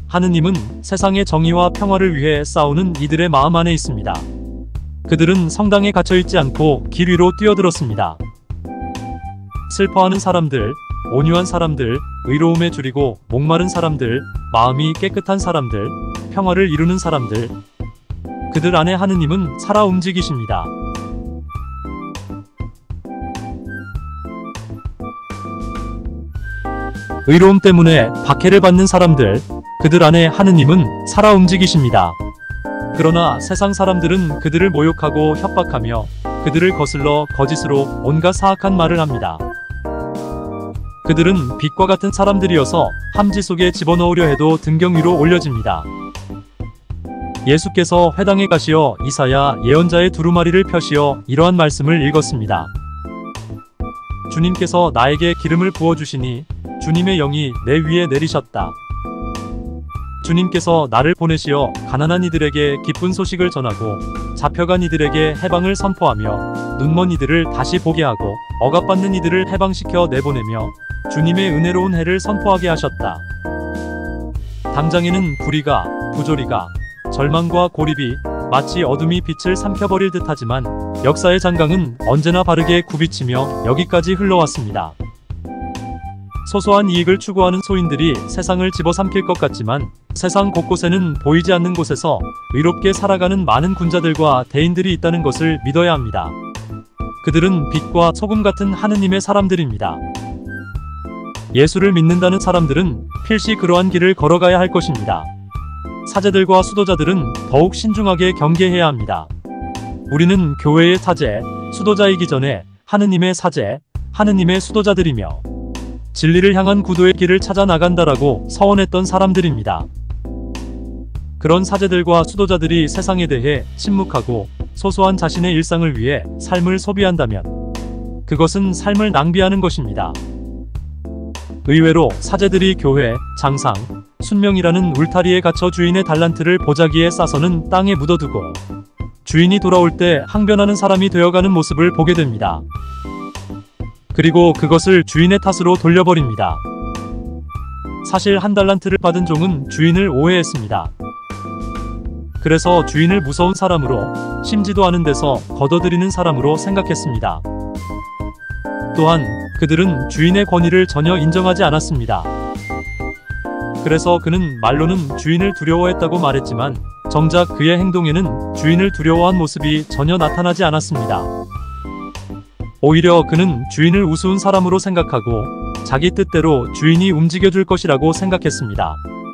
하느님은 세상의 정의와 평화를 위해 싸우는 이들의 마음 안에 있습니다. 그들은 성당에 갇혀있지 않고 길 위로 뛰어들었습니다. 슬퍼하는 사람들, 온유한 사람들, 의로움에 줄이고 목마른 사람들, 마음이 깨끗한 사람들, 평화를 이루는 사람들, 그들 안에 하느님은 살아 움직이십니다. 의로움 때문에 박해를 받는 사람들, 그들 안에 하느님은 살아 움직이십니다. 그러나 세상 사람들은 그들을 모욕하고 협박하며 그들을 거슬러 거짓으로 온갖 사악한 말을 합니다. 그들은 빛과 같은 사람들이어서 함지 속에 집어넣으려 해도 등경 위로 올려집니다. 예수께서 회당에 가시어 이사야 예언자의 두루마리를 펴시어 이러한 말씀을 읽었습니다. 주님께서 나에게 기름을 부어주시니 주님의 영이 내 위에 내리셨다. 주님께서 나를 보내시어 가난한 이들에게 기쁜 소식을 전하고 잡혀간 이들에게 해방을 선포하며 눈먼 이들을 다시 보게 하고 억압받는 이들을 해방시켜 내보내며 주님의 은혜로운 해를 선포하게 하셨다. 당장에는 불의가, 부조리가, 절망과 고립이 마치 어둠이 빛을 삼켜버릴 듯하지만 역사의 장강은 언제나 바르게 굽이치며 여기까지 흘러왔습니다. 소소한 이익을 추구하는 소인들이 세상을 집어삼킬 것 같지만 세상 곳곳에는 보이지 않는 곳에서 의롭게 살아가는 많은 군자들과 대인들이 있다는 것을 믿어야 합니다. 그들은 빛과 소금 같은 하느님의 사람들입니다. 예수를 믿는다는 사람들은 필시 그러한 길을 걸어가야 할 것입니다. 사제들과 수도자들은 더욱 신중하게 경계해야 합니다. 우리는 교회의 사제, 수도자이기 전에 하느님의 사제, 하느님의 수도자들이며 진리를 향한 구도의 길을 찾아 나간다라고 서원했던 사람들입니다. 그런 사제들과 수도자들이 세상에 대해 침묵하고 소소한 자신의 일상을 위해 삶을 소비한다면 그것은 삶을 낭비하는 것입니다. 의외로 사제들이 교회, 장상, 순명이라는 울타리에 갇혀 주인의 달란트를 보자기에 싸서는 땅에 묻어두고 주인이 돌아올 때 항변하는 사람이 되어가는 모습을 보게 됩니다. 그리고 그것을 주인의 탓으로 돌려버립니다. 사실 한 달란트를 받은 종은 주인을 오해했습니다. 그래서 주인을 무서운 사람으로, 심지도 않은 데서 걷어들이는 사람으로 생각했습니다. 또한 그들은 주인의 권위를 전혀 인정하지 않았습니다. 그래서 그는 말로는 주인을 두려워했다고 말했지만 정작 그의 행동에는 주인을 두려워한 모습이 전혀 나타나지 않았습니다. 오히려 그는 주인을 우스운 사람으로 생각하고 자기 뜻대로 주인이 움직여줄 것이라고 생각했습니다.